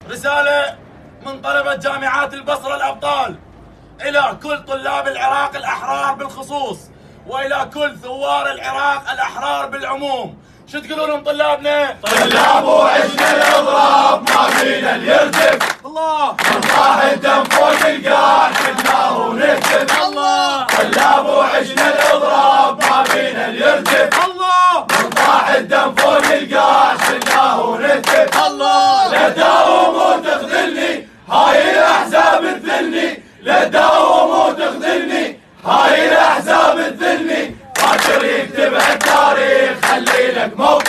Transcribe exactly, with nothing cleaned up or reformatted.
رسالة من طلبة جامعات البصرة الأبطال إلى كل طلاب العراق الأحرار بالخصوص، وإلى كل ثوار العراق الأحرار بالعموم. شو تقولون لهم طلابنا؟ طلاب وعشنا الإضراب ما فينا يرتف. الله من طاح الدم فوق القاع حناه ونهتف. الله طلاب وعشنا الإضراب ما فينا يرتف. الله من طاح الدم فوق القاع حناه ونهتف. الله لا تداوم وتخذلني هاي الأحزاب تذلني. لا تداوم وتخذلني هاي الأحزاب تذلني. فاكر يكتب التاريخ خلي لك موقف.